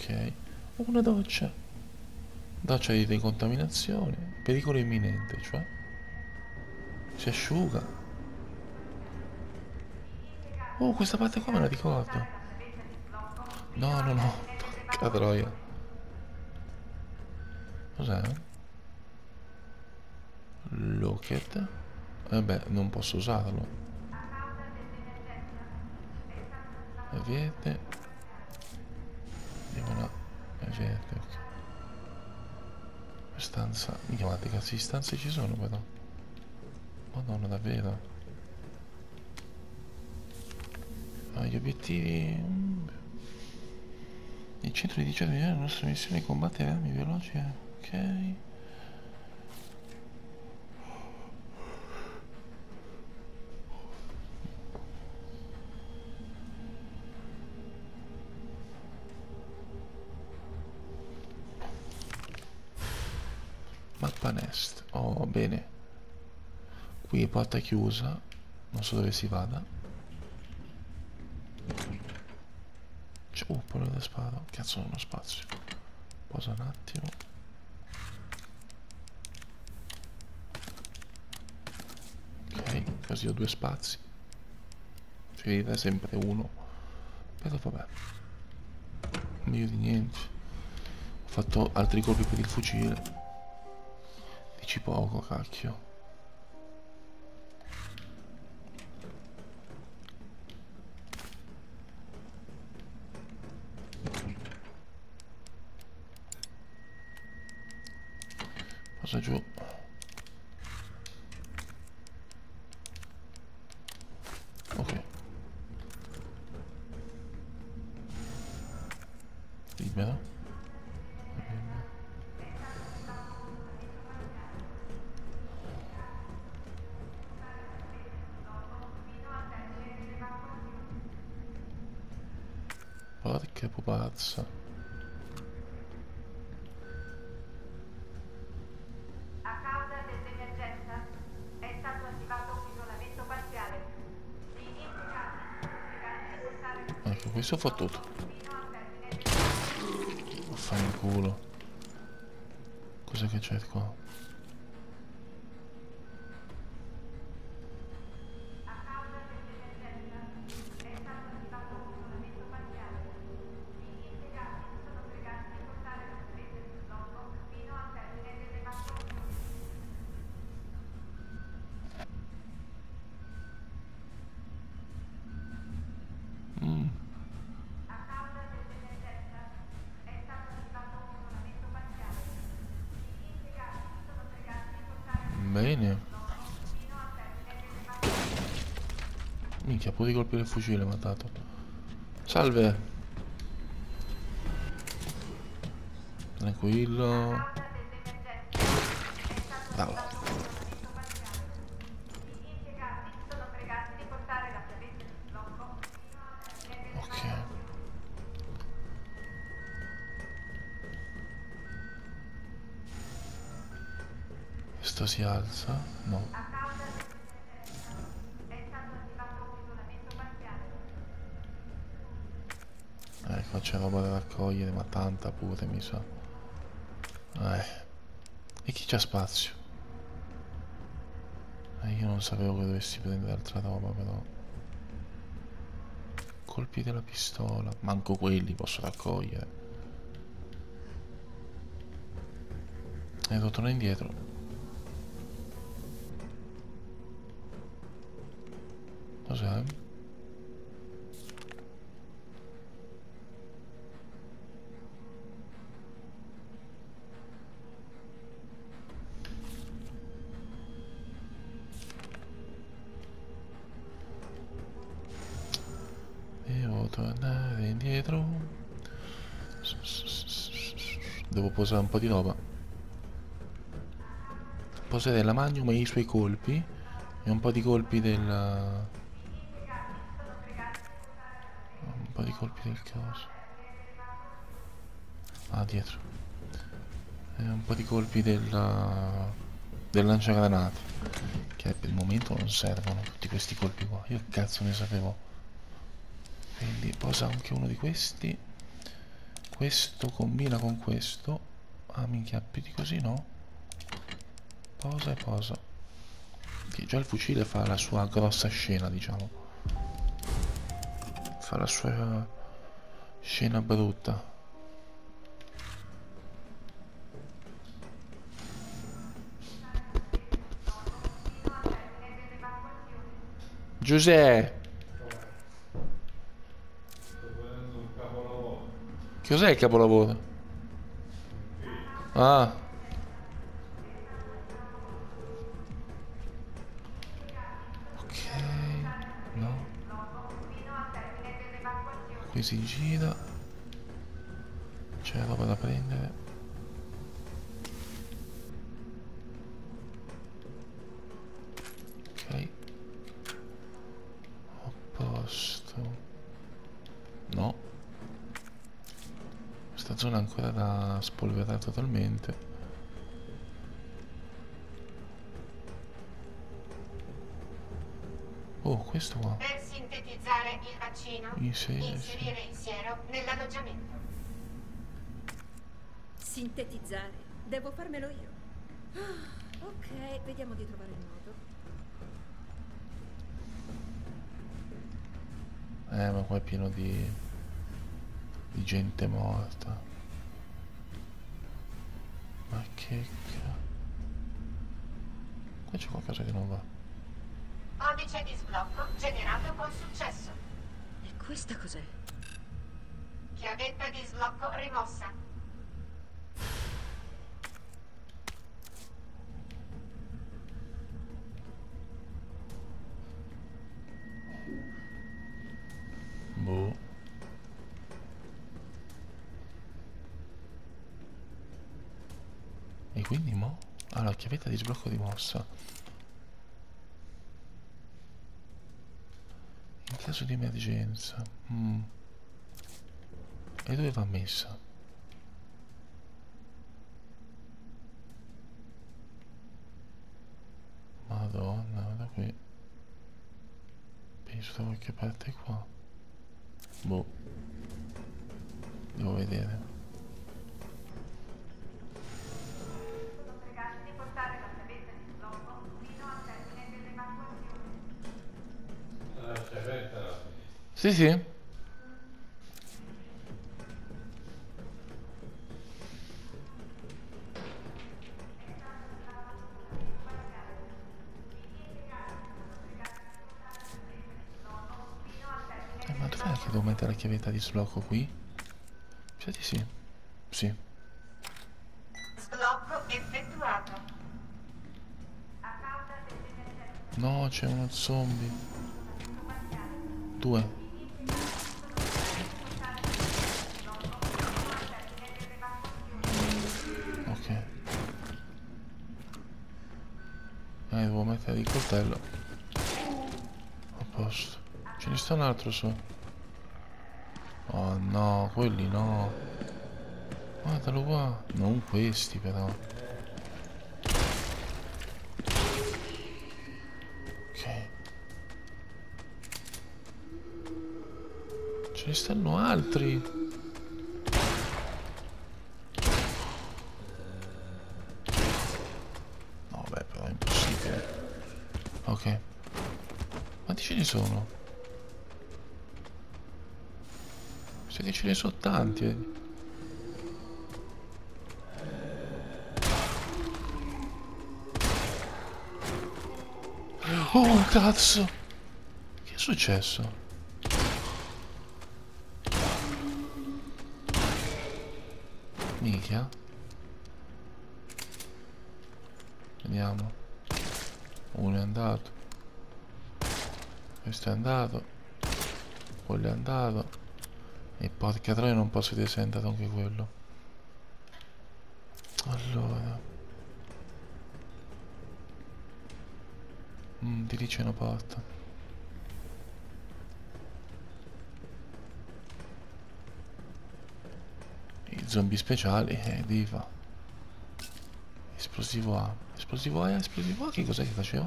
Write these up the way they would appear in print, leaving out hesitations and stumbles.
Ok. Una doccia. Doccia di decontaminazione. Pericolo imminente, cioè. Si asciuga. Oh, questa parte qua me la ricordo. No, no, no. Porca troia. Cos'è? Locket? Eh beh, non posso usarlo. È verde. Andiamo là. È verde, ok. Stanza. Mica, quante cazzo di stanze ci sono però? Madonna, davvero. Ah, gli obiettivi. Il centro di diciamo la nostra missione è combattere armi veloci. Ok. Mappa Nest. Oh, bene. Qui è porta chiusa. Non so dove si vada. Poi da spada. Cazzo, non ho spazio. Posa un attimo. Ok, così ho due spazi. Cioè, è sempre uno. Però vabbè. Meglio di niente. Ho fatto altri colpi per il fucile. Dici poco, cacchio. Posa giù. Ok. Libero. Porca pupazza. A causa dell'emergenza è stato attivato un isolamento parziale. Gli impiegati sono pregati di portare la Ecco, questo ho fottuto. fino al termine delle Vaffanculo. Cos'è che c'è qua? A causa dell'emergenza è stato attivato un isolamento parziale. Gli impiegati sono pregati di portare la presa di sblocco fino al termine dell'evacuazione. A causa dell'emergenza è stato attivato un isolamento parziale. Gli impiegati sono pregati di portare la Bene. fino al termine dell'evacuazione. Minchia, pure di colpire il fucile mi ha dato. Salve. A Tranquillo. causa dell'emergenza è stato Bravo. attivato un isolamento parziale. Gli impiegati sono pregati di portare la prevista di sblocco fino al termine Ok. dell'evacuazione. Questo si alza? No. A causa dell'emergenza è stato attivato un isolamento parziale. Ecco, c'è roba da raccogliere, ma tanta pure, mi sa. E chi c'ha spazio? Io non sapevo che dovessi prendere altra roba, però. Colpi della pistola. Manco quelli posso raccogliere. E devo tornare indietro. Cos'è? Devo tornare indietro. Devo posare un po' di roba. Poserei la Magnum e i suoi colpi. E un po' di colpi del... Un po' di colpi del coso. Ah, dietro. E un po' di colpi del lanciagranate. Che per il momento non servono tutti questi colpi qua. Io cazzo ne sapevo. Quindi posa anche uno di questi. Questo combina con questo. Ah, minchia, più di così no? Posa e posa. Che già il fucile fa la sua grossa scena, diciamo. Fa la sua scena brutta. Giuseppe! Cos'è il capolavoro? Ah, ok. No. Qui si gira. C'è roba da prendere. Ok. A posto. No. Questa zona è ancora da spolverare totalmente. Oh, questo qua. Per sintetizzare il vaccino, Inserire, sì. inserire il siero nell'alloggiamento. Sintetizzare. Devo farmelo io. Ah, ok, vediamo di trovare il modo. Ma qua è pieno di gente morta. Ma che qua c'è qualcosa che non va. Codice di sblocco generato con successo. E questa cos'è? Chiavetta di sblocco rimossa. Boh. E quindi mo? Ah, la chiavetta di sblocco di mossa. In caso di emergenza. E dove va messa? Madonna, guarda qui. Penso da qualche parte qua. Boh. Devo vedere. Sono pregati di portare la chiavetta di sblocco fino al termine dell'evacuazione. Sì, sì. Ma dov'è che devo mettere la chiavetta di sblocco qui? Mi sa di sì. Sì. Sblocco effettuato. A causa dell'emergenza No, c'è uno zombie. Due. Ok. Devo mettere il coltello. A posto. Ce ne sta un altro su. Oh no, quelli no. Guardalo qua. Non questi però. Ok. Ce ne stanno altri. No, beh, però è impossibile. Ok. Quanti ce ne sono? Se che ce ne sono tanti, vedi? Oh, cazzo! Che è successo? Minchia. Vediamo. Uno è andato. Questo è andato. Quello è andato. E porca troia, non posso dire se è andato anche quello. Allora. Di lì c'è una porta. I zombie speciali, diva. Esplosivo A. Esplosivo A, esplosivo A, che cos'è che faceva?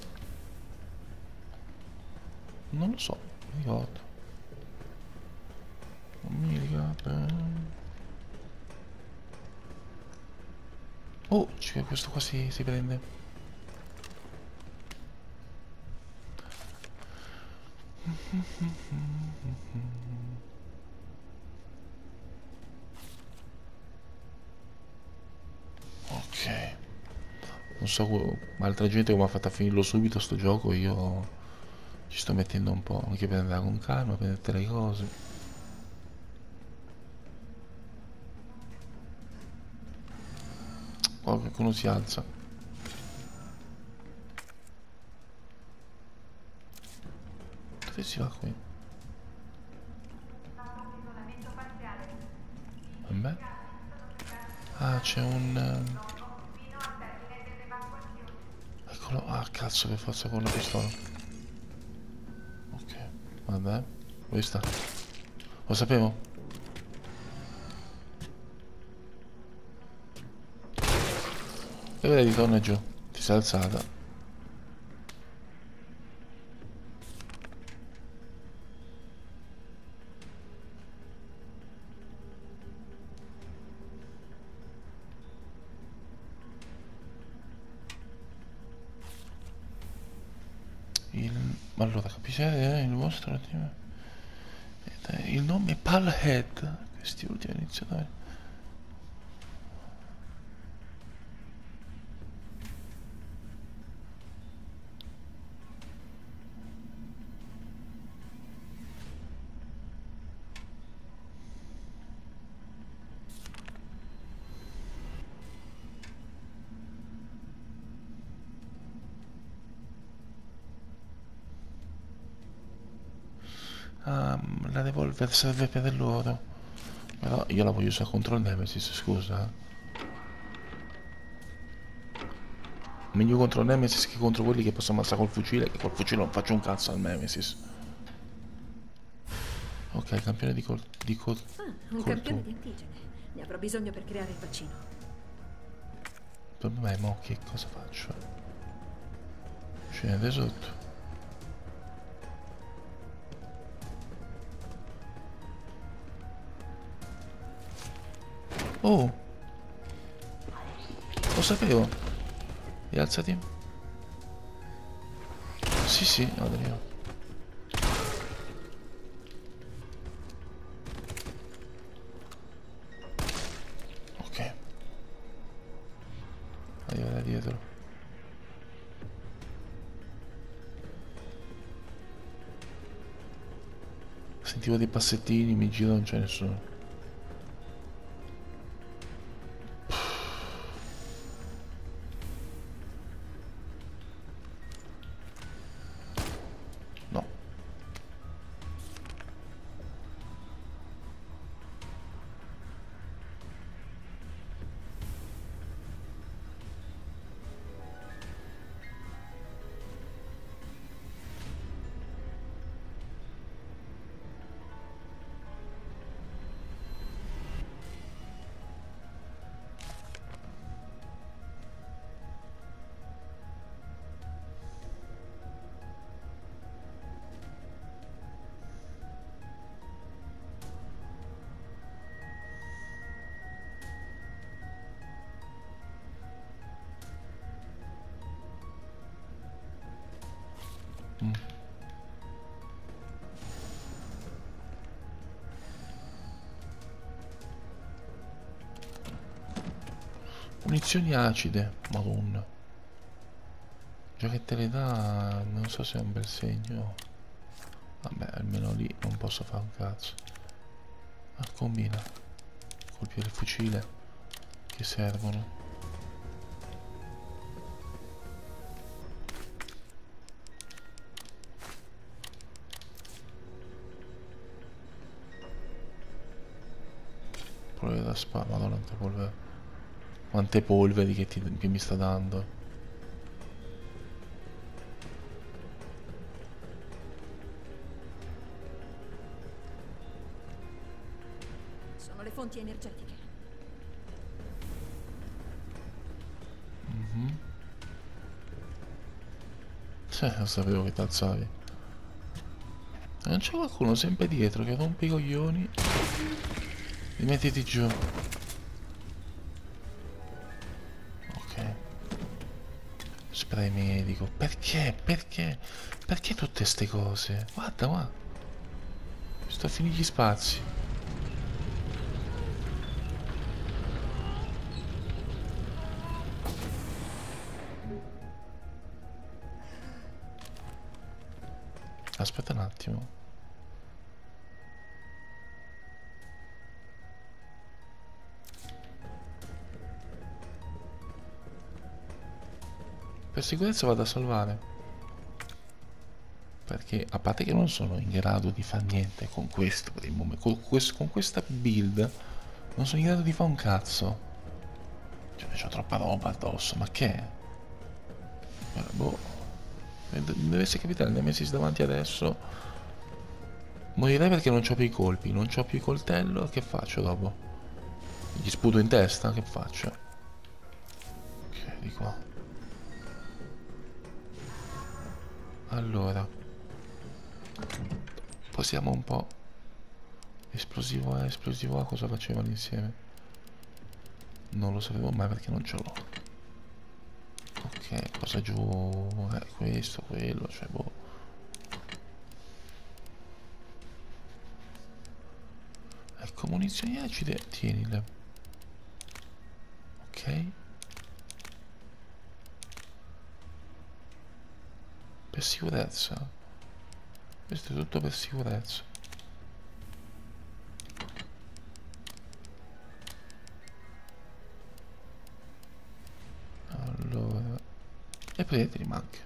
Non lo so, non mi ricordo. Non mi ricordo. Oh, questo qua si prende. Ok. Non so, ma altra gente come ha fatto a finirlo subito sto gioco, io ci sto mettendo un po', anche per andare con calma, per mettere le cose. Oh, qualcuno si alza. Dove si va qui? Isolamento parziale. Vabbè. Ah, c'è un... Fino al termine dell'evacuazione. Eccolo. Ah, cazzo, per forza con la pistola. Ok, vabbè. Dove sta? Lo sapevo. E vedi, torna giù. Ti sei alzata. Allora, capisci? Il vostro team... Il nome è Palhead. Questi ultimi iniziatori. Ah, la revolver serve per loro. Però io la voglio usare contro il Nemesis, scusa. Meglio contro il Nemesis che contro quelli che posso ammazzare col fucile, che col fucile non faccio un cazzo al Nemesis. Ok, campione di Un campione di antigene. Ne avrò bisogno per creare il vaccino. Il problema è, mo che cosa faccio? Scendete sotto. Oh! Lo sapevo! Rialzati. Sì, sì, Adriano. Ok. Arriva da dietro. Sentivo dei passettini, mi giro, non c'è nessuno. No. Munizioni acide, madonna. Già che te le dà, non so se è un bel segno. Vabbè, almeno lì non posso fare un cazzo. Ah, combina. Colpi del fucile che servono. Polvere da spada, madonna, quante polvere. Quante polveri che mi sta dando. Sono le fonti energetiche. Lo sapevo che t'alzavi. Non c'è qualcuno sempre dietro che rompe i coglioni. Rimettiti giù. spray medico. Perché? Perché? Perché tutte ste cose? Guarda qua. Sto a finire gli spazi. Aspetta un attimo. Per sicurezza vado a salvare. Perché a parte che non sono in grado di fare niente con questo per il momento. Con questa build non sono in grado di fare un cazzo. Cioè, c'ho troppa roba addosso, ma che è? Boh. Dovesse capitare il Nemesis davanti adesso. Morirei perché non c'ho più i colpi, non c'ho più il coltello. Che faccio dopo? Gli sputo in testa? Che faccio? Ok, di qua. Allora, possiamo un po'. Esplosivo A, esplosivo A, cosa facevano insieme? Non lo sapevo mai perché non ce l'ho. Ok, cosa giù? Questo, quello, cioè boh. Ecco, munizioni acide, tienile. Ok. Per sicurezza. Questo è tutto per sicurezza. Allora. E prendeteli manca.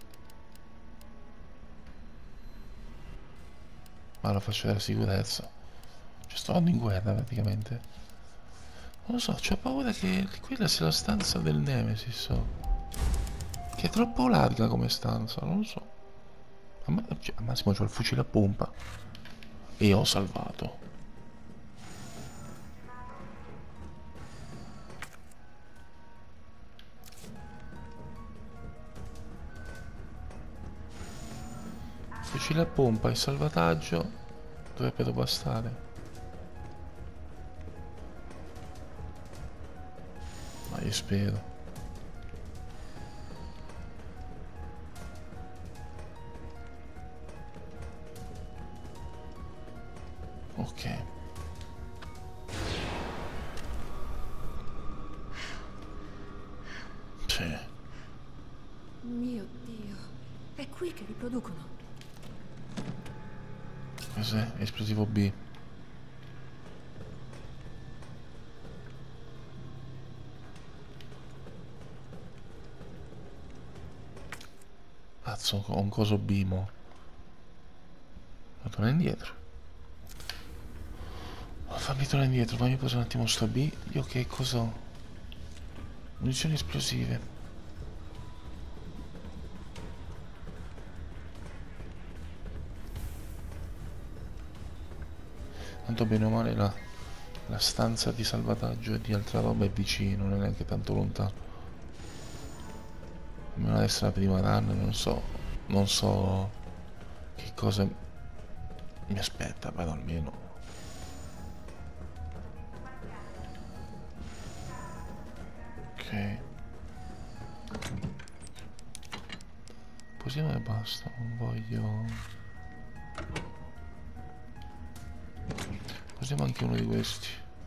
Ma lo faccio per sicurezza. Cioè sto andando in guerra praticamente. Non lo so, c'ho paura che quella sia la stanza del Nemesis. Che è troppo larga come stanza, non lo so. Cioè, al massimo c'ho il fucile a pompa. E ho salvato. Fucile a pompa e salvataggio dovrebbero bastare. Ma io spero. Ok. Sì. Mio Dio, è qui che riproducono. Cos'è? Esplosivo B. Cazzo, ho un coso bimo. Ma torna indietro. Fammi tornare indietro, fammi posare un attimo sto B. Io che cos'ho? Munizioni esplosive. Tanto bene o male la stanza di salvataggio e di altra roba è vicino, non è neanche tanto lontano. Almeno adesso è la prima run, non so che cosa mi aspetta, però almeno. Ok. Posiamo e basta, non voglio. Posiamo anche uno di questi.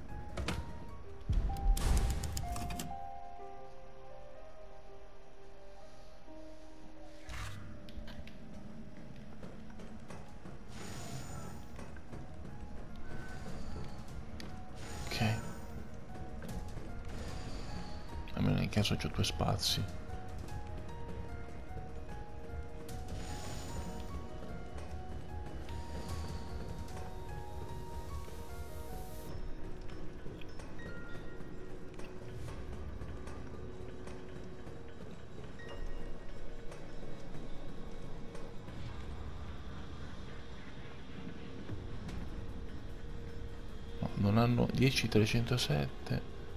Ok. Almeno nel caso c'ho 2 spazi. Non hanno 10.307.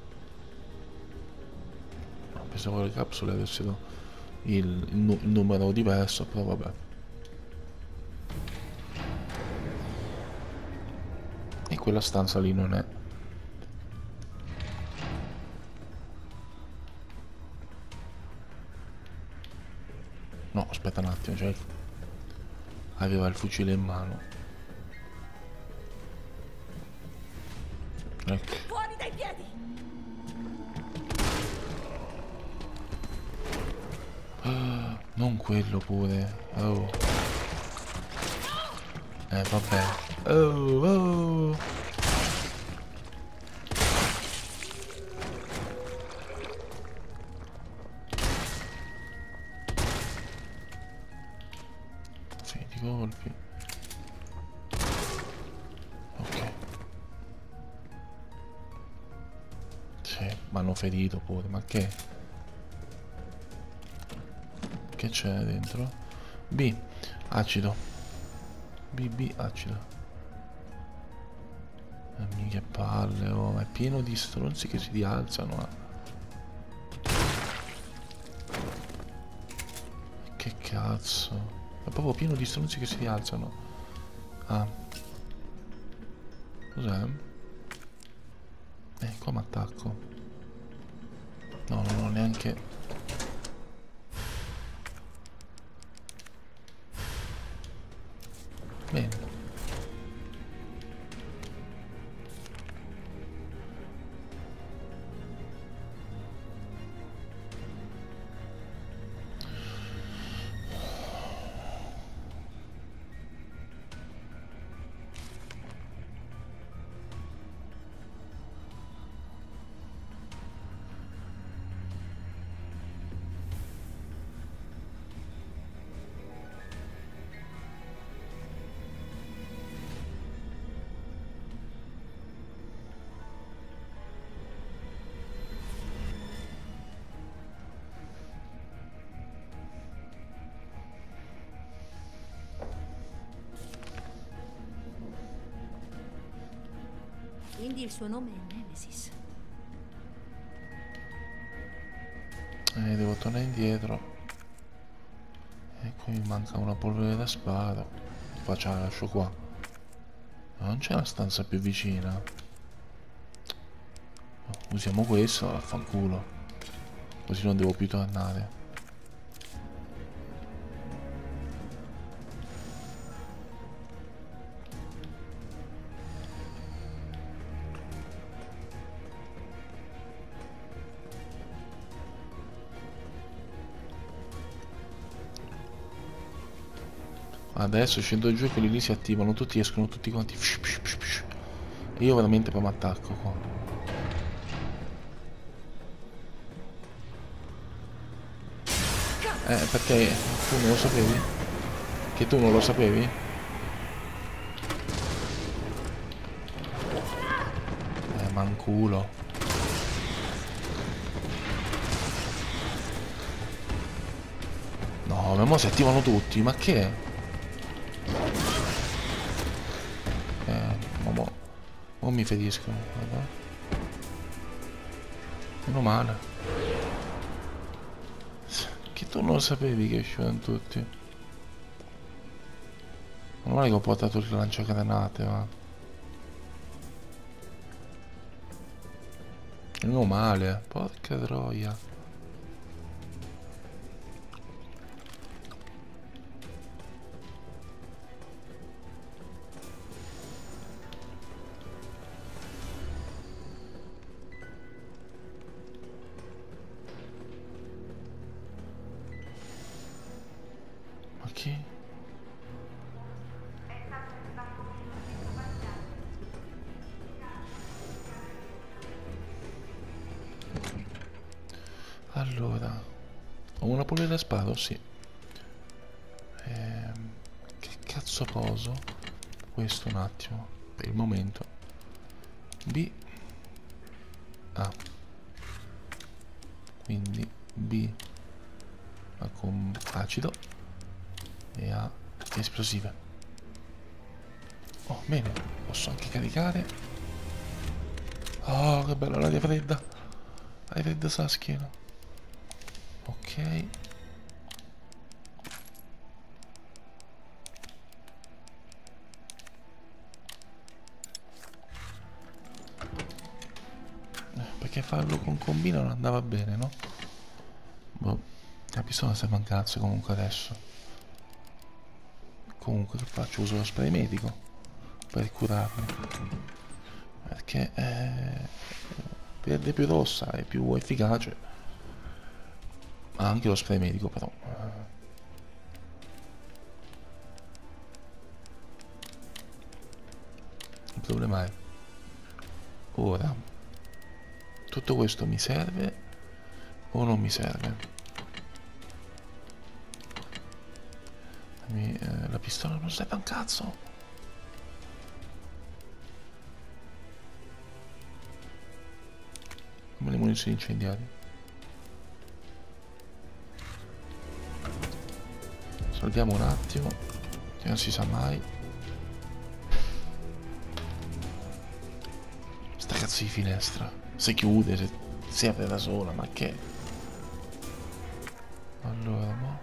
No, pensavo che le capsule avessero il numero diverso, però vabbè. E quella stanza lì non è. aspetta un attimo, cioè aveva il fucile in mano. Ecco. Fuori dai piedi! Non quello pure. Oh. Vabbè. Oh, oh. Finiti i colpi. Ok. Sì, mi hanno ferito pure, ma che? Che c'è dentro? B, acido. BB, acido. Mica palle, oh, ma è pieno di stronzi che si rialzano. Che cazzo? È proprio pieno di stronzi che si rialzano. Ah. Cos'è? Come attacco? No, non ho neanche... Bene. Quindi il suo nome è Nemesis. Devo tornare indietro. E qui mi manca una polvere da spada. Faccia, la lascio qua. Ma non c'è una stanza più vicina? Usiamo questo, vaffanculo. Così non devo più tornare. Adesso scendo giù e quelli lì si attivano tutti, escono tutti quanti. E io veramente poi mi attacco qua. Perché tu non lo sapevi? Che tu non lo sapevi? Manculo. No, ma mo si attivano tutti, ma che è? Mo mi feriscono, guarda. Meno male. Che tu non lo sapevi che uscivano tutti. Meno male che ho portato il lanciagranate, ma... Meno male, porca troia. Ma chi? Allora, ho una polvere da sparo, sì. Che cazzo poso? Questo un attimo, per il momento. B. A. Quindi B A con acido e A esplosive. Oh, bene, posso anche caricare. Oh, che bella l'aria fredda. L'aria fredda sulla schiena. Ok. Perché farlo con combina non andava bene, no? Boh, pistola serve un cazzo comunque adesso. Comunque che faccio? Uso lo spray medico per curarmi. Perché verde più rossa è più efficace. Ha anche lo spray medico però. Il problema è ora tutto questo mi serve o non mi serve? La pistola non serve a un cazzo. Come le munizioni incendiarie. Salviamo un attimo, che non si sa mai. Sta cazzo di finestra. Si chiude, si apre da sola, ma che? Allora, mo.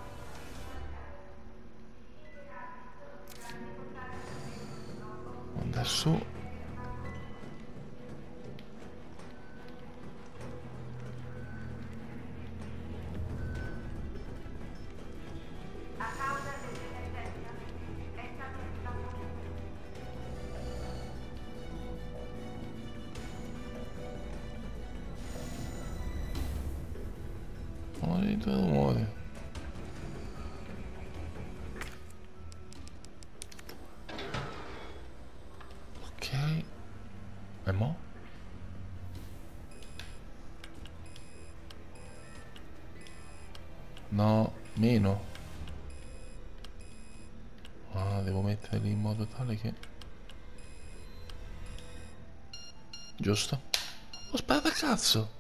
Andare su. A causa dell'emergenza è stato attivato Ho sentito rumore. Ok. E mo? No, meno. Ah, devo metterli in modo tale che... Giusto? Oh, spara cazzo!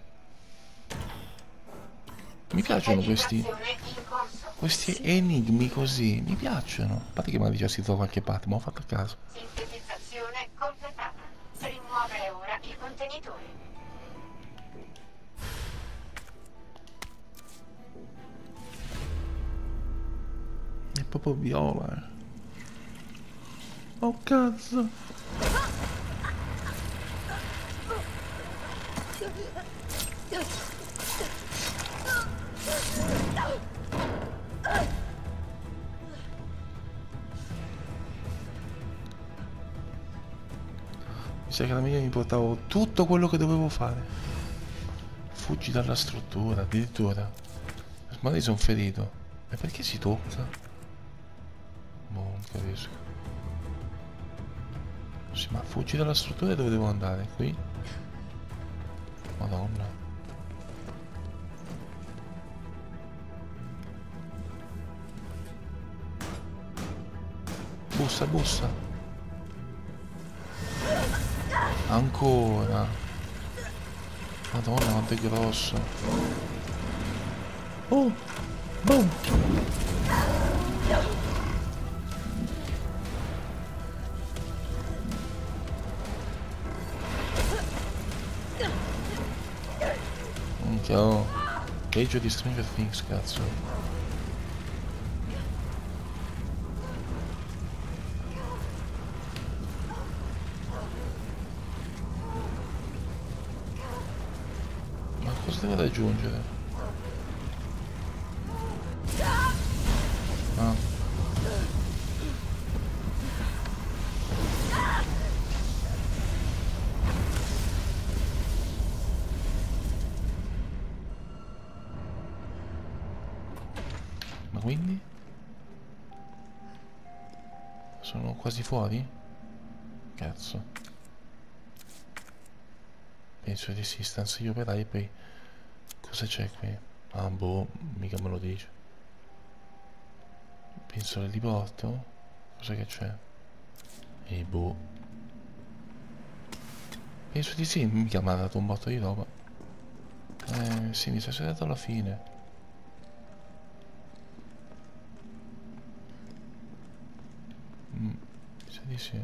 Mi piacciono Sterilizazione in corso. questi enigmi così, mi piacciono. A parte che magari già si trova qualche parte, ma ho fatto caso. Sintetizzazione completata. Rimuovere ora i contenitori. È proprio viola, eh. Oh cazzo! Mi sa che la mia mi portavo tutto quello che dovevo fare. Fuggi dalla struttura, addirittura. Magari sono ferito. E perché si tocca? Boh, non capisco. Sì, ma fuggi dalla struttura e dove devo andare? Qui? Madonna. Bussa, bussa. Ancora. Madonna, quanto è grosso. Oh, boom. Minchia, oh. Peggio di Stranger Things, cazzo. Ma cosa devo raggiungere? Ah. Ma quindi? Sono quasi fuori? Cazzo. Penso di sì, stanza gli operai e poi... Cosa c'è qui? Ah, boh, mica me lo dice. Penso all'eliporto? Cosa che c'è? E boh. Penso di sì, mica mi ha dato un botto di roba. Sì, mi sa sia dato alla fine. Mi sa di sì.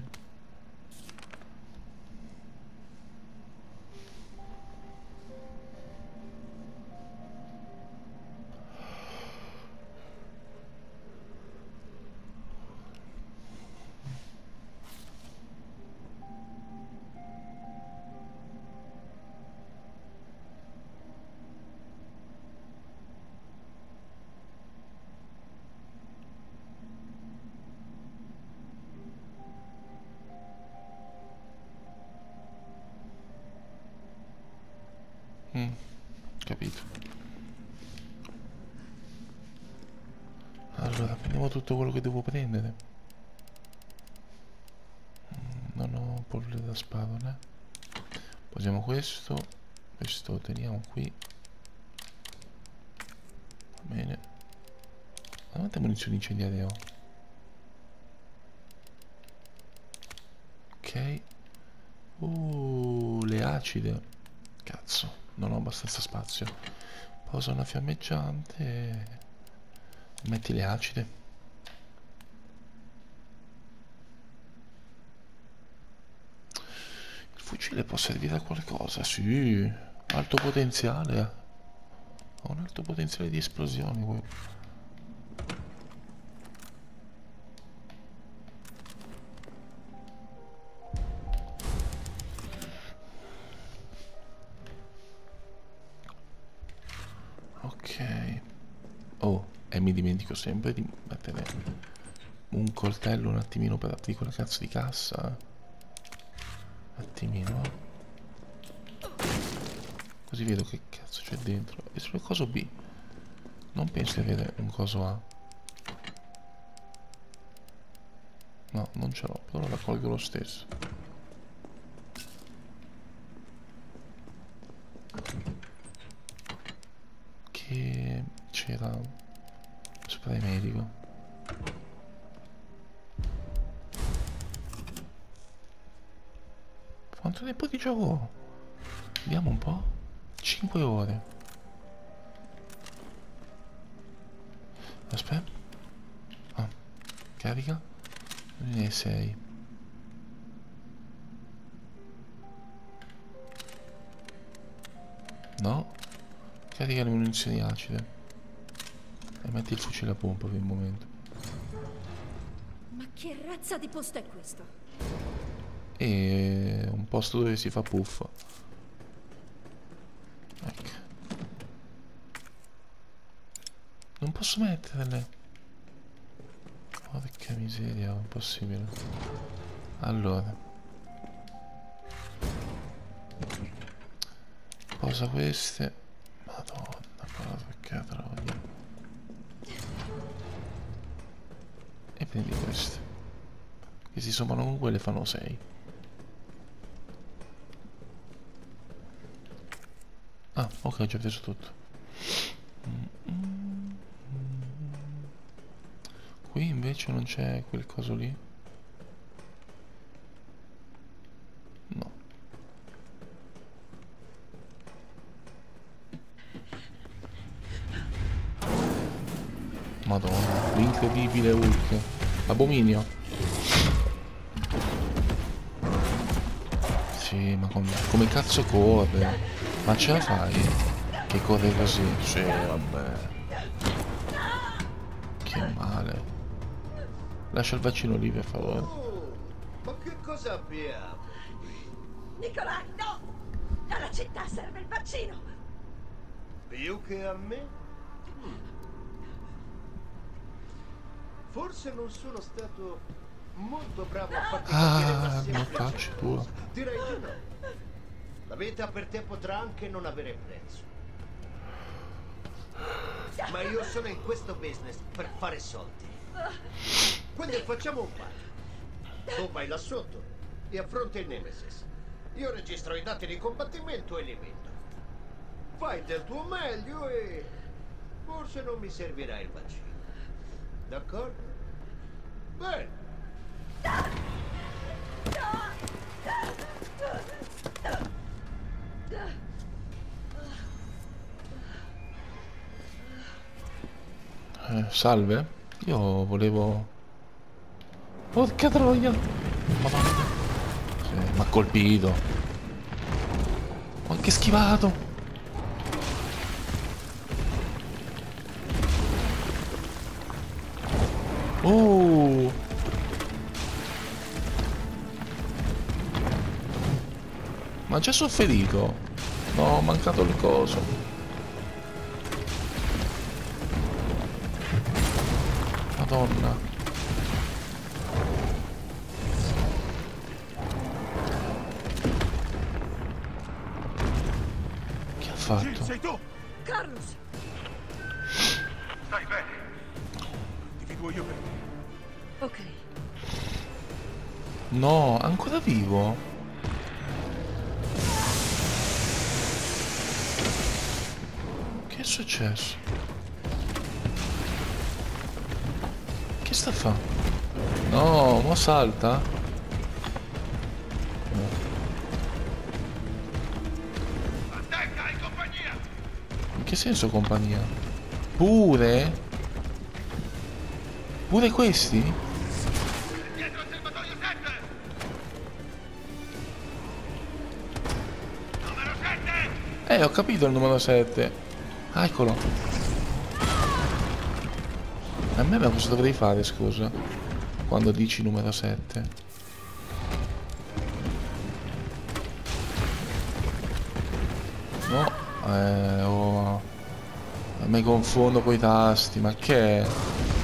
Capito. Allora, prendiamo tutto quello che devo prendere. Non ho polvere da spada, posiamo questo. Questo lo teniamo qui. Va bene. Ma quante munizioni incendiarie ho? Ok. Le acide. Cazzo, non ho abbastanza spazio. Posa una fiammeggiante e metti le acide. Il fucile può servire a qualcosa, sì. Alto potenziale. Ha un alto potenziale di esplosioni quello. Ok. Oh, e mi dimentico sempre di mettere un coltello un attimino per aprire quella cazzo di cassa. Un attimino. Così vedo che cazzo c'è dentro. E sul coso B non penso di avere un coso A. No, non ce l'ho, però la colgo lo stesso. Che c'era spray medico. Quanto tempo di gioco ho? Vediamo un po'. 5 ore. Aspetta. Ah, carica. Ne 6. No. Carica le munizioni acide. E metti il fucile a pompa per il momento. Ma che razza di posto è questo? E un posto dove si fa puffa. Ecco. Non posso metterle. Porca miseria, è impossibile. Allora. Posa queste. Madonna, porca troia. E prendi queste. Che si sommano con quelle fanno 6. Ah, ok, ho già preso tutto. Qui invece non c'è quel coso lì. No. Madonna, l'incredibile Hulk. Abominio. Sì, ma come cazzo corre? Ma ce la fai? Che corre così? Sì, vabbè. Che male. Lascia il vaccino lì, per favore. Oh, ma che cosa abbiamo? Nicolai, no! Alla città serve il vaccino! Più che a me? Forse non sono stato molto bravo a farti capire una Ah, semplice non faccio tua. cosa. Direi di no. La vita per te potrà anche non avere prezzo. Ma io sono in questo business per fare soldi. Quindi facciamo un patto. Tu vai là sotto e affronti il Nemesis. Io registro i dati di combattimento e li vendo. Fai del tuo meglio e forse non mi servirà il vaccino. D'accordo? Bene. Salve? Io volevo... Porca troia! Madonna. Sì, m'ha colpito. Ho anche schivato. Oh! Ma già sono ferito. No, ho mancato il coso. Madonna. fatto? Sei tu? Carlos! Stai bene. Individuo io per te. Ok. No, ancora vivo? Che è successo? Che sta a fa? No, mo salta? Attenta, in compagnia. In che senso compagnia? Pure? Pure questi? Dietro al serbatoio 7. Numero 7. Ho capito il numero 7. Ah, eccolo. A me cosa dovrei fare, scusa? Quando dici numero 7. No, oh. Mi confondo coi tasti, ma che è?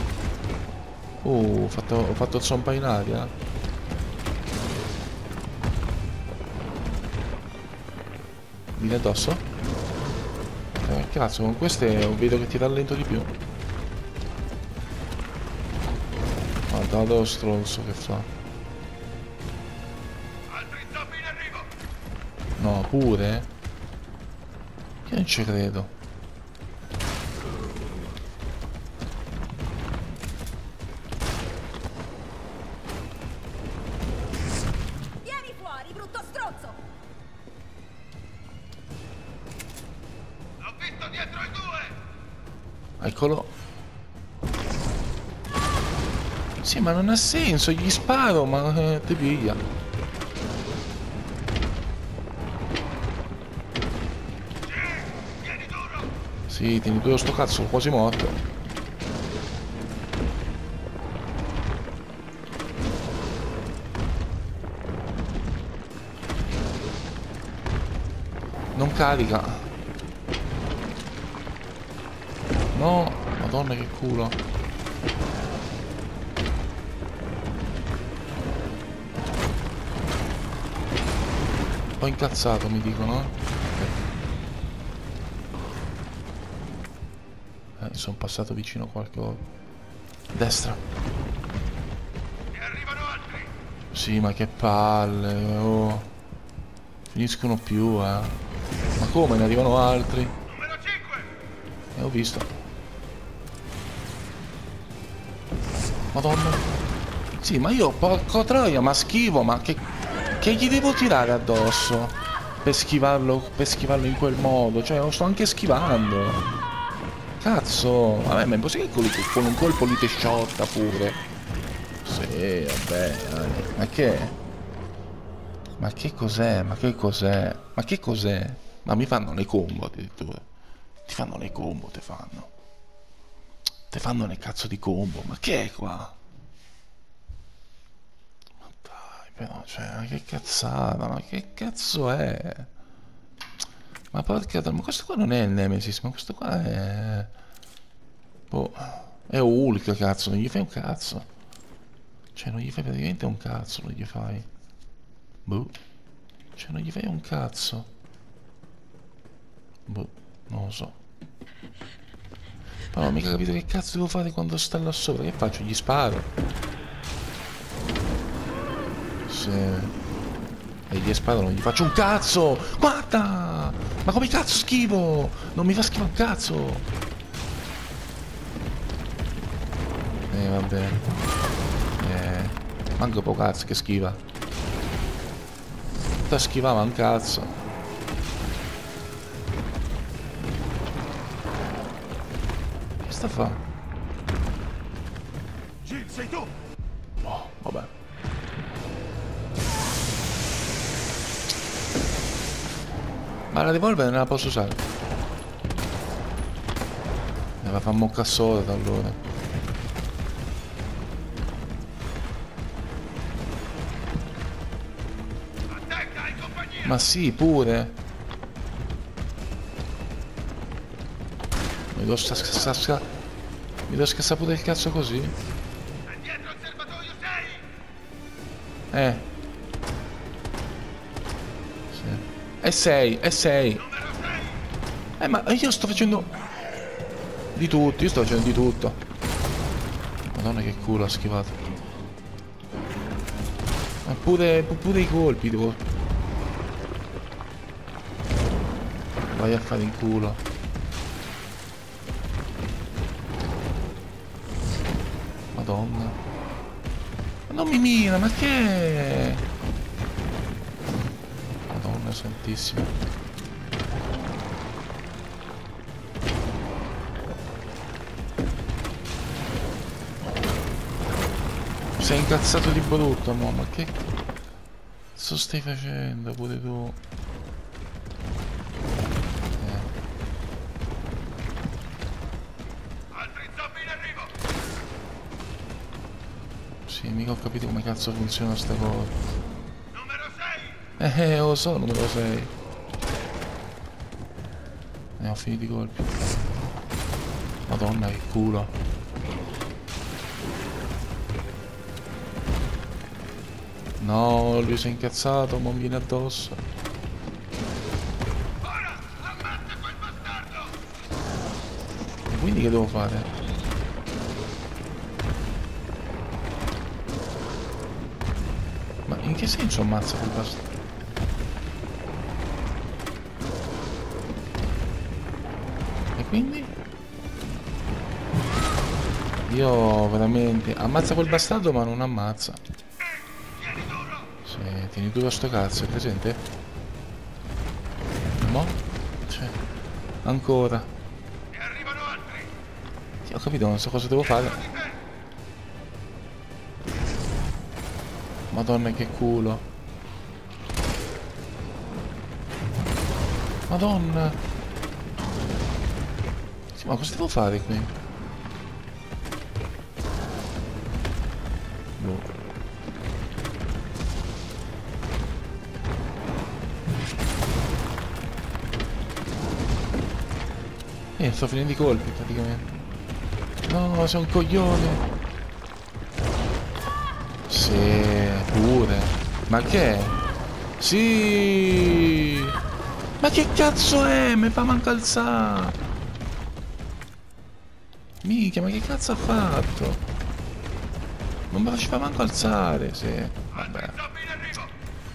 Ho fatto il sompa in aria? Vieni addosso? Cazzo, con queste vedo che ti rallento di più. Guarda lo stronzo che fa. Altri zombie in arrivo. No, pure? Io non ci credo. Vieni fuori, brutto stronzo! L'ho visto dietro i 2. Eccolo. Sì, ma non ha senso, gli sparo, ma ti piglia. Tieni duro. Sì, tieni duro sto cazzo, sono quasi morto. Non carica. No, madonna che culo. Un po' incazzato mi dicono. Sono passato vicino qualche volta. Destra. Ne arrivano altri. Sì, ma che palle. Oh. Finiscono più, Ma come? Ne arrivano altri? Numero 5. Ho visto. Madonna. Sì, ma io, porco troia, ma schivo, ma che gli devo tirare addosso? Per schivarlo in quel modo. Cioè, lo sto anche schivando. Cazzo. Vabbè, ma è possibile che con un colpo lì ti sciotta pure? Sì, vabbè, dai. Ma che è? Ma che cos'è? Ma che cos'è? Ma che cos'è? Ma mi fanno le combo addirittura. Ti fanno le combo, te fanno. Te fanno le cazzo di combo. Ma che è qua? Ma dai, però, cioè, ma che cazzata, ma che cazzo è? Ma porca, ma questo qua non è il Nemesis, ma questo qua è... Boh, è Hulk, cazzo, non gli fai un cazzo. Cioè, non gli fai praticamente un cazzo, non gli fai. Boh. Cioè, non gli fai un cazzo. Boh, non lo so. Ma non ho mica capito che cazzo devo fare quando sta là sopra. Che faccio? Gli sparo. Sì. E gli sparo, non gli faccio un cazzo. Guarda! Ma come cazzo schivo? Non mi fa schifo un cazzo. Vabbè. Manco po' cazzo che schiva. Sta schivava un cazzo. Che sta a fa? Jill, sei tu. Oh, vabbè. Ma la revolver non la posso usare. Me la fa mocca sola allora. Attenta, in compagnia. Ma sì, pure. Mi devo scassare pure il cazzo così. È dietro al serbatoio 6. Sì. È 6, è 6. Numero 6. Ma io sto facendo di tutto, io sto facendo di tutto. Madonna che culo ha schivato. Ma pure i colpi devo... Vai a fare in culo. Madonna. Ma non mi mira, ma che è? Madonna santissima. Sei incazzato di brutto, mo, ma che cazzo stai facendo pure tu? Altri zombie in arrivo! Sì, mica ho capito come cazzo funziona sta cosa. Numero 6! Lo so, numero 6. Ho finito i colpi. Madonna che culo. No, lui si è incazzato, ma mi viene addosso. Ora! Ammazza quel bastardo! E quindi che devo fare? Ma in che senso ammazza quel bastardo? E quindi? Io veramente... Ammazza quel bastardo ma non ammazza. Sì, tieni duro sto cazzo, è presente? No? Cioè, ancora. Ne arrivano altri! Sì, ho capito, non so cosa devo fare. Madonna che culo. Madonna. Sì, ma cosa devo fare qui? Boh. Sto finendo i colpi praticamente. No, sei un coglione. Sì, pure. Ma che è? Sì. Ma che cazzo è? Mi fa manco alzare. Minchia, ma che cazzo ha fatto? Non mi faceva manco alzare, sì. Vabbè. Zombie in arrivo!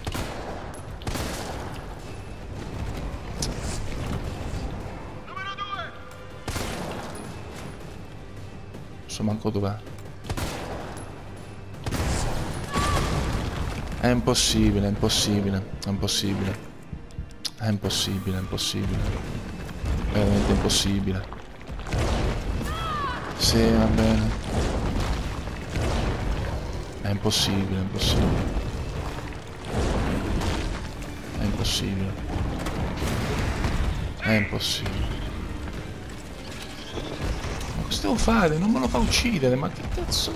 Numero 2! Non so manco dov'è. È impossibile, è impossibile, è impossibile. È impossibile, è impossibile. Veramente impossibile. Sì, va bene. È impossibile, è impossibile. È impossibile. È impossibile. Ma cosa devo fare? Non me lo fa uccidere, ma che cazzo?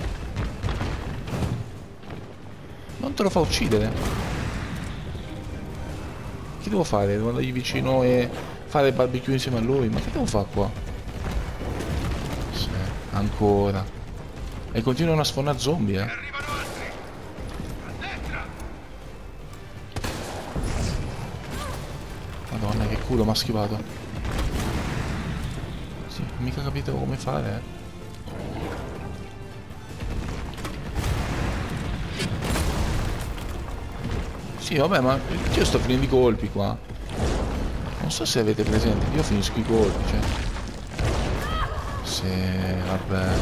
Non te lo fa uccidere? Che devo fare? Devo andargli vicino e fare barbecue insieme a lui? Ma che devo fare qua? Sì, ancora. E continuano a spawnare zombie, eh. Arrivano altri! A destra! Madonna, che culo, mi ha schivato. Sì, mica capito come fare, eh. Sì, vabbè, ma io sto finendo i colpi qua. Non so se avete presente, io finisco i colpi, cioè. Sì, vabbè.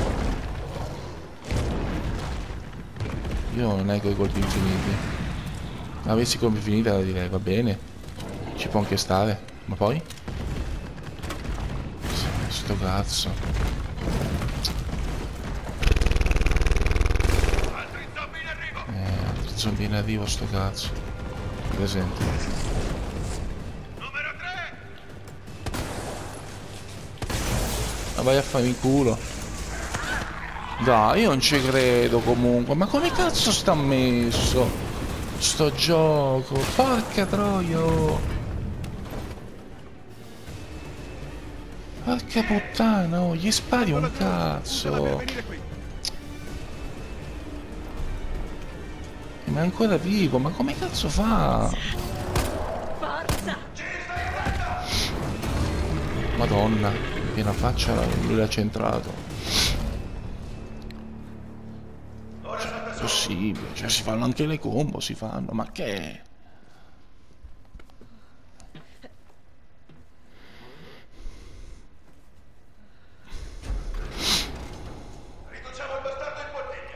Io non è con i colpi infiniti. Avessi i colpi infiniti la direi, va bene. Ci può anche stare. Ma poi? Sì, sto cazzo. Altri zombie in arrivo! Altri zombie in arrivo, sto cazzo. Presente. Numero 3! Ma vai a fare in culo. Dai, io non ci credo comunque. Ma come cazzo sta messo sto gioco? Porca troia, oh. Porca puttana, oh, gli spari un cazzo. Venire qui! Ma è ancora vivo, ma come cazzo fa? Forza! Madonna, piena faccia, lui l'ha centrato. Cioè, è possibile, cioè si fanno anche le combo, si fanno, ma che è? Riduciamo il bastardo in bottiglia.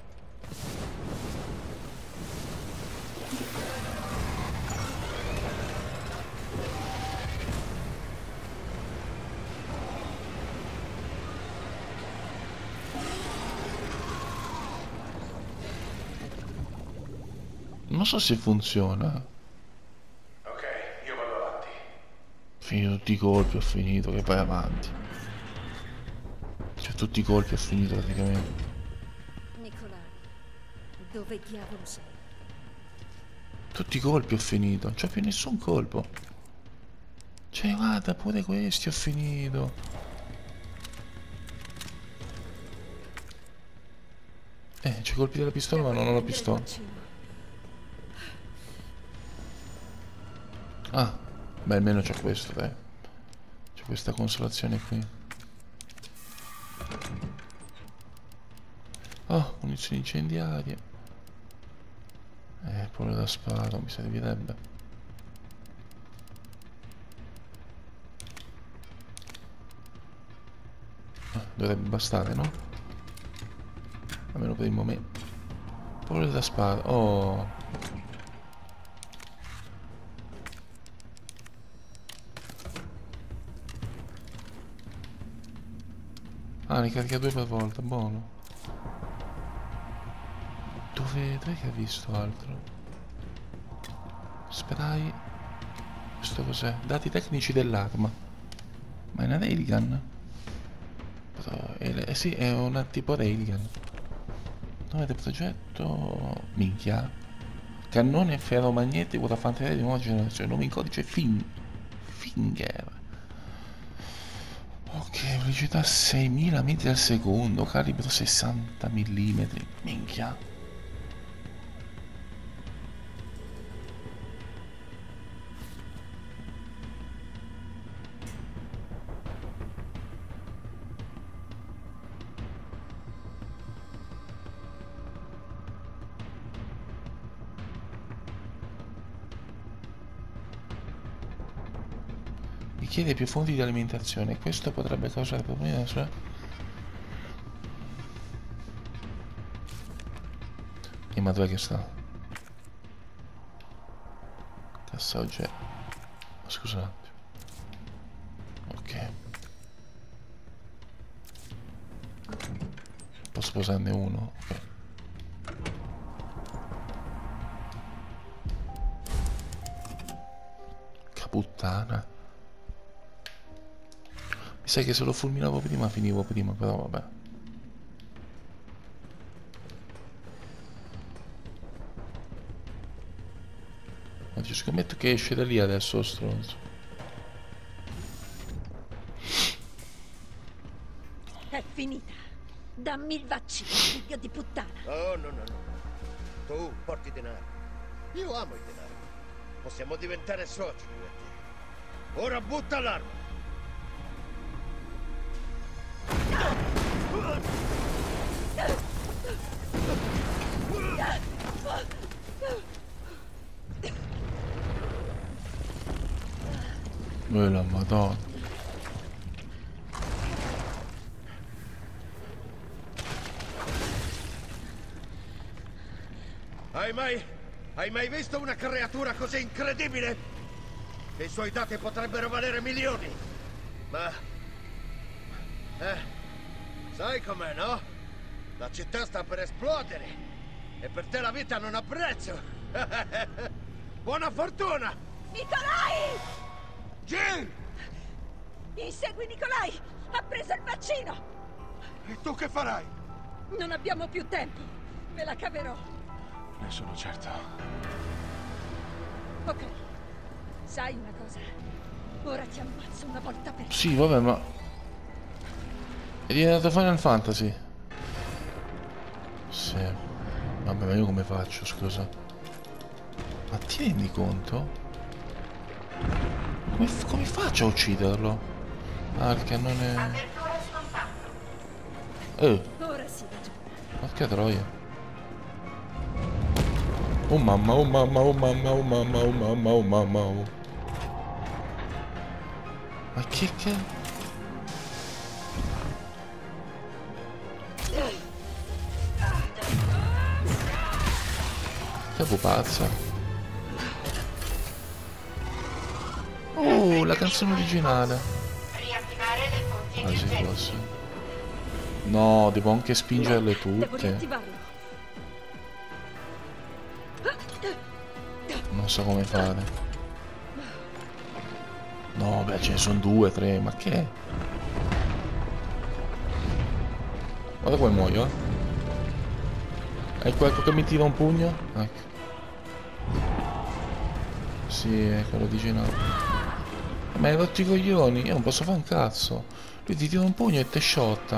Non so se funziona. Ok, io vado avanti. Finito tutti i colpi, ho finito, che vai avanti. Cioè tutti i colpi ho finito praticamente. Nicolai, dove diavolo sei? Tutti i colpi ho finito, non c'è più nessun colpo. Cioè guarda, pure questi ho finito. C'è i colpi della pistola ma non ho la pistola. Ah, beh almeno c'è questo, dai. C'è questa consolazione qui. Oh, munizioni incendiarie. Pure da sparo, mi servirebbe. Dovrebbe bastare, no? Almeno per il momento. Pure da sparo. Oh. Ah, ne carica 2 per volta, buono. Dov'è che ha visto altro? Spray. Questo cos'è? Dati tecnici dell'arma. Ma è una railgun? Però sì, è una tipo railgun. Nome del progetto... Minchia. Cannone ferromagnetico da fanteria di nuova generazione. Nome in codice Finger. Ok, velocità 6000 metri al secondo, calibro 60 mm. Minchia. Richiede più fonti di alimentazione, questo potrebbe causare problemi alla sua... E ma dov'è che sta? Cassa oggetti. Scusa un attimo. Ok. Posso posarne uno? Ok. Che puttana. Mi sa che se lo fulminavo prima finivo prima, però vabbè. Oddio, scommetto che esce da lì adesso lo stronzo. È finita. Dammi il vaccino, figlio di puttana. Oh, no, no, no. Tu porti denaro. Io amo il denaro. Possiamo diventare soci, io e te. Ora butta l'arma. La madonna. Hai mai visto una creatura così incredibile? I suoi dati potrebbero valere milioni. Ma... sai com'è, no? La città sta per esplodere. E per te la vita non ha prezzo. Buona fortuna! Nicolai! Jill! Insegui Nicolai! Ha preso il vaccino! E tu che farai? Non abbiamo più tempo. Me la caverò. Ne sono certo. Ok. Sai una cosa? Ora ti ammazzo una volta per... Sì, vabbè, ma... È diventato Final Fantasy. Sì. Vabbè, ma io come faccio, scusa? Ma ti rendi conto? Come faccio a ucciderlo? Ah, il cannone... Apertura scontatto. Ora sì, ragione. Porca troia. Oh mamma, oh mamma, oh mamma, oh mamma, oh mamma, oh mamma, oh. Ma che... Che pupazza. Oh, la canzone originale. Riattivare le fonti Ah, sì, energetiche. posso. No, devo anche spingerle Devo tutte. riattivarlo. Non so come fare. No, beh, ce ne sono 2, 3, ma che è? Guarda come muoio, eh. Ecco, ecco che mi tira un pugno. Ecco. Sì, è quello originale. Ma hai rotto i coglioni, io non posso fare un cazzo. Lui ti tira un pugno e te sciotta.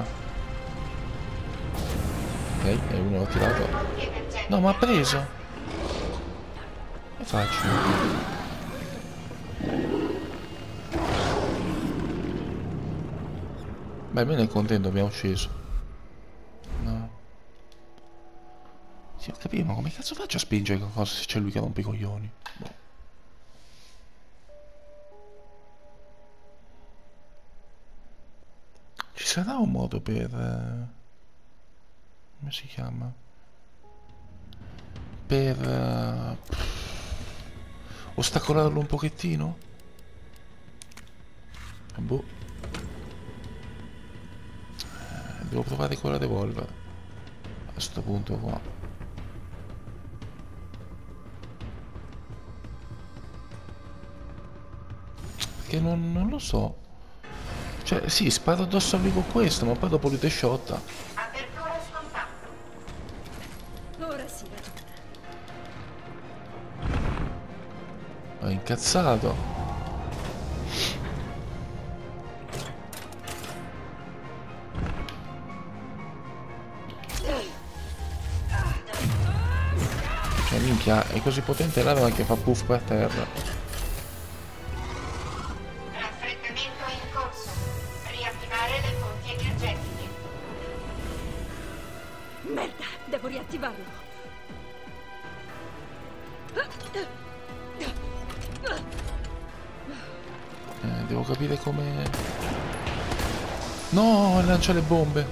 Ok, e uno l'ho tirato. Fonti energetiche. No, ma ha preso. Che faccio? Beh, almeno è contento, abbiamo ucciso. No. Sì, ho capito, ma come cazzo faccio a spingere qualcosa se c'è lui che rompe i coglioni? Boh. Ci sarà un modo per... come si chiama? Per... ostacolarlo un pochettino? Boh. Devo provare con la revolver. A sto punto qua. Perché non lo so. Cioè, sì, sparo addosso a lui con questo, ma poi dopo lui te sciotta. Apertura scontatto. Ora sì, ragione. È incazzato. Cioè, minchia, è così potente l'arma che fa puff per terra. Raffreddamento in corso. Riattivare le fonti energetiche. Merda, devo riattivarlo. Devo capire come... No, lancia le bombe.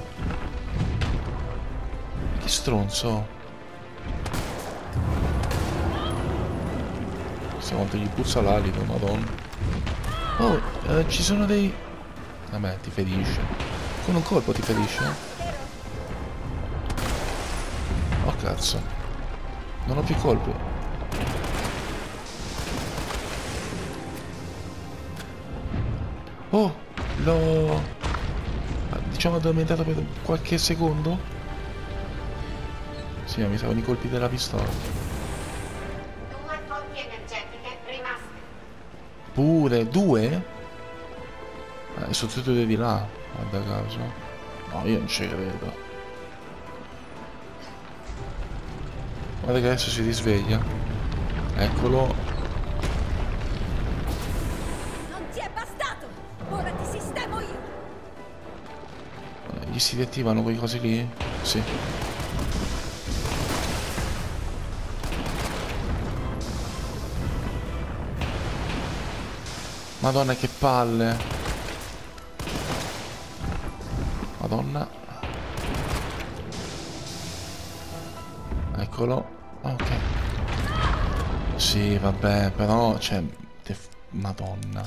Che stronzo. Se quanto gli puzza l'alito, madonna. Oh, ci sono dei... Vabbè, ti ferisce. Con un colpo ti ferisce? Oh cazzo. Non ho più colpi. Oh, l'ho... diciamo addormentato per qualche secondo? Sì, ma mi servono i colpi della pistola. 2 fonti energetiche rimaste. Pure, 2? Sono tutte di là, guarda caso. No, io non ci credo. Guarda che adesso si risveglia. Eccolo. Non ti è bastato! Ora ti sistemo io! Gli si riattivano quei cosi lì? Sì. Madonna che palle. Madonna. Eccolo. Ok. Sì, vabbè, però, cioè... Madonna.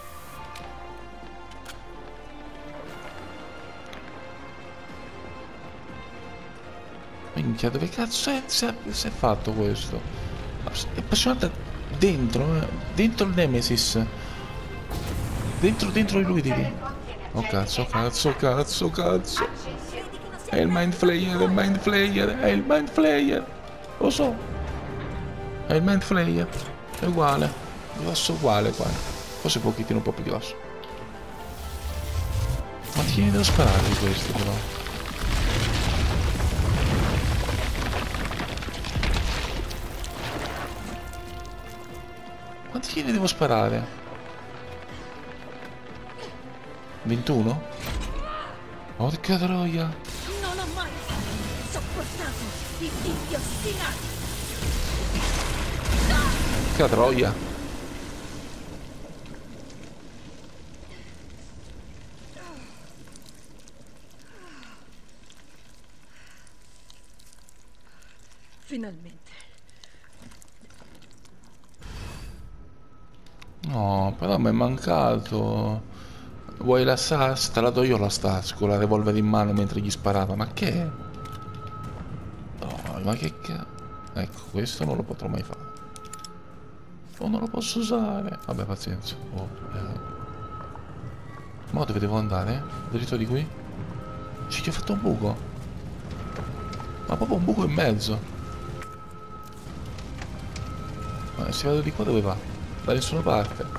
Minchia, dove cazzo si è fatto questo? È appassionata dentro, dentro il Nemesis. Dentro di lui devi. Oh cazzo, cazzo, cazzo, cazzo. Accensione. È il Mind Flayer, è il Mind Flayer, è il Mind Flayer. Lo so. È il Mind Flayer. È uguale. Grosso uguale qua. Forse un pochettino un po' più grosso. Ma ti viene da sparare di questo però. Quanti gliene devo sparare? 21? Porca troia! Non ho mai sopportato i figli ostinati. Porca troia! Finalmente. No, però mi è mancato. Vuoi la SAS? Te la do io la SAS con la revolver in mano mentre gli sparava. Ma che è? No, ma che ecco, questo non lo potrò mai fare. O non lo posso usare. Vabbè, pazienza. Ma dove devo andare? Dritto di qui? Ci ho fatto un buco. Ma proprio un buco in mezzo. Ma se vado di qua dove va? Da nessuna parte.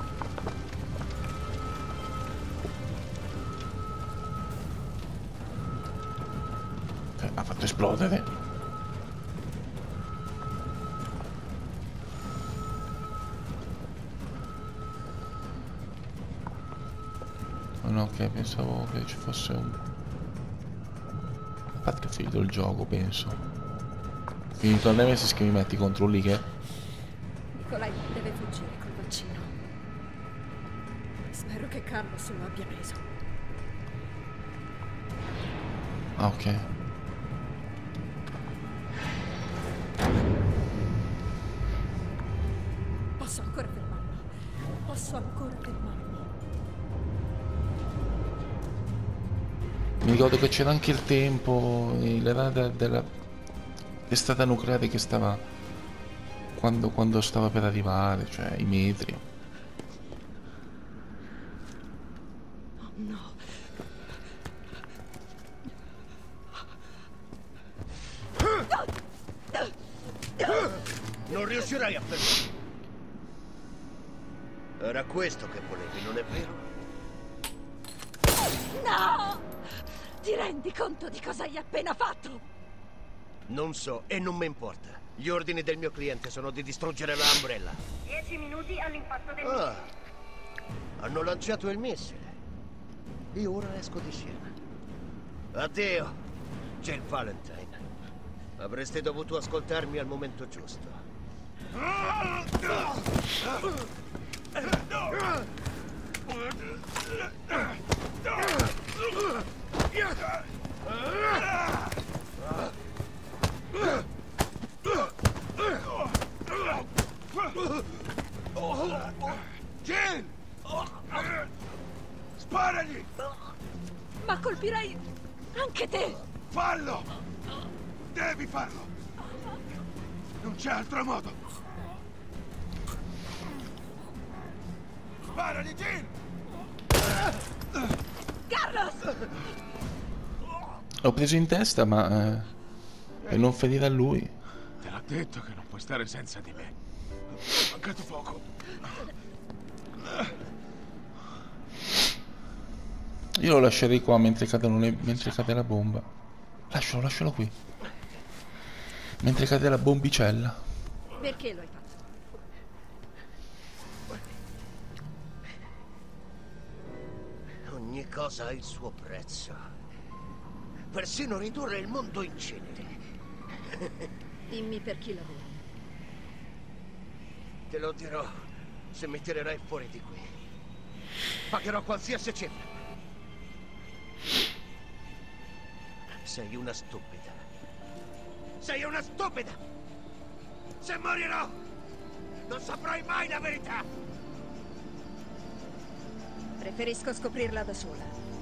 Ha fatto esplodere. Oh no, ok, pensavo che ci fosse un... A parte che ho finito il gioco, penso. Finito il Nemesis che mi metti contro lì che... Nikolai deve fuggire col vaccino. Spero che Carlos lo abbia preso. Ah, ok. Posso ancora fermarmi. Posso ancora fermarmi. Mi ricordo che c'era anche il tempo, l'era della testata nucleare che stava... Quando stava per arrivare, cioè i metri. Oh no. Non riuscirai a fermarmi. Era questo che volevi, non è vero? No! Ti rendi conto di cosa hai appena fatto? Non so e non mi importa. Gli ordini del mio cliente sono di distruggere la Umbrella. 10 minuti all'impatto del Ah, hanno lanciato il missile. Io ora esco di scena. Addio, Jill Valentine. Avreste dovuto ascoltarmi al momento giusto. Jill! Sparagli! Ma colpirei anche te! Fallo! Devi farlo! Non c'è altro modo! Sparagli, Jill! Carlos! L'ho preso in testa, ma... per non ferire a lui. Te l'ho detto che non puoi stare senza di me. È mancato poco. Io lo lascerei qua mentre cade la bomba. Lascialo qui. Mentre cade la bombicella. Perché lo hai fatto? Ogni cosa ha il suo prezzo. Persino ridurre il mondo in cenere. Dimmi per chi lavori. Te lo dirò se mi tirerai fuori di qui. Pagherò qualsiasi cifra. Sei una stupida. Sei una stupida! Se morirò, non saprai mai la verità! Preferisco scoprirla da sola.